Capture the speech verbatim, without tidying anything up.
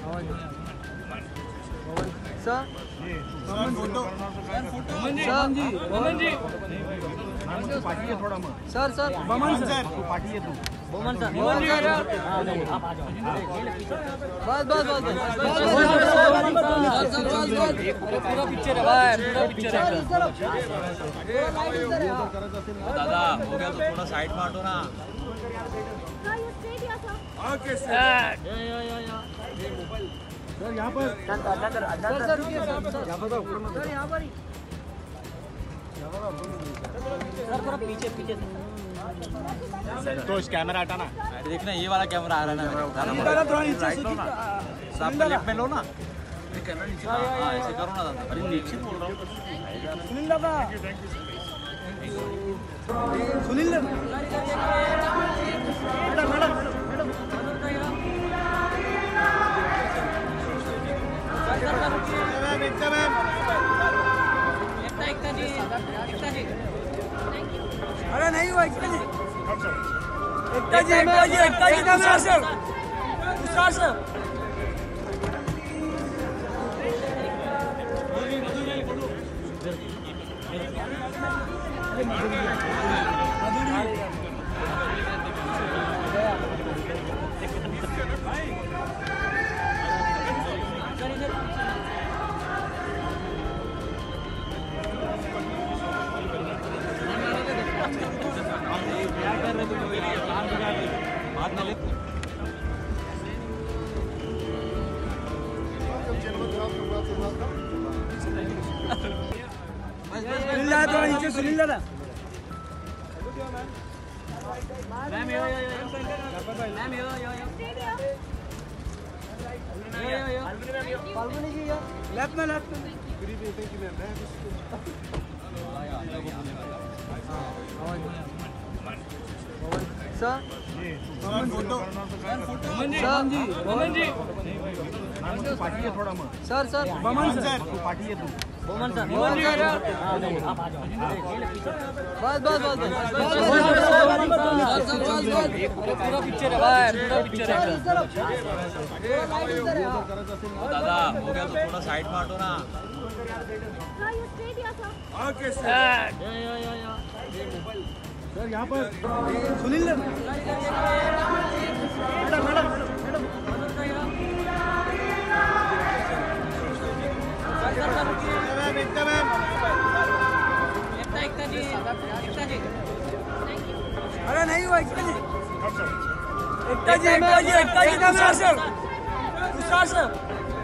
sir photo party है थोड़ा मत सर सर बमन सर तू पार्टी है तू बोमन सर बोमन सर बस बस बस पूरा पिक्चर है भाई पूरा पिक्चर है दादा हो गया तो थोड़ा साइड में हटो ना ओके सर सर यहाँ पर सर सर रुकिए सर यहाँ पर सर यहाँ पर ही सर थोड़ा पीछे पीछे तो इस कैमरा हटाना अरे देखना ये वाला कैमरा आ रहा है ना राइट लो ना साफ पे लेफ्ट में लो ना कैमरा नीचे हाँ ऐसे करो ना दादा अरे नीचे बोल रहा हूँ सुनील दादा सुनील दादा मैडम अरे नहीं हुआ एकता जी एकता जी एकता जी एकता जी तुषार सर तुषार सर थोड़ा नीचे Sunil dada ma'am yo yo yo ma'am yo yo yo Falguni ji yo left में लेफ्ट में sir photo sir ji Boman ji party है थोड़ा मत सर सर बमन सर तू पार्टी है तू बोमन सर बोमन सर बस बस बस पूरा पिक्चर है भाई पूरा पिक्चर है दादा हो गया तो थोड़ा साइड में हटो ना ओके सर सर यहाँ पर सुनील मैडम मैडम अरे नहीं हुआ एकता जी एकता जी एकता जी तुषार सर तुषार सर